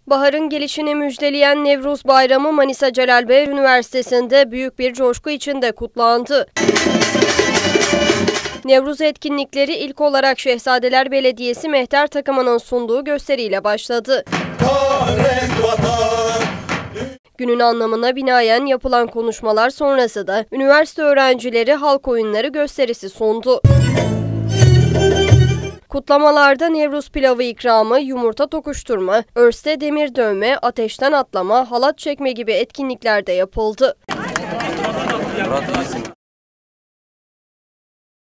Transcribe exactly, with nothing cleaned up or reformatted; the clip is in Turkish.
Baharın gelişini müjdeleyen Nevruz Bayramı Manisa Celalbeyar Üniversitesi'nde büyük bir coşku içinde kutlandı. Nevruz etkinlikleri ilk olarak Şehzadeler Belediyesi mehter takımının sunduğu gösteriyle başladı. Günün anlamına binaen yapılan konuşmalar sonrası da üniversite öğrencileri halk oyunları gösterisi sundu. Kutlamalarda Nevruz pilavı ikramı, yumurta tokuşturma, örste demir dövme, ateşten atlama, halat çekme gibi etkinlikler de yapıldı.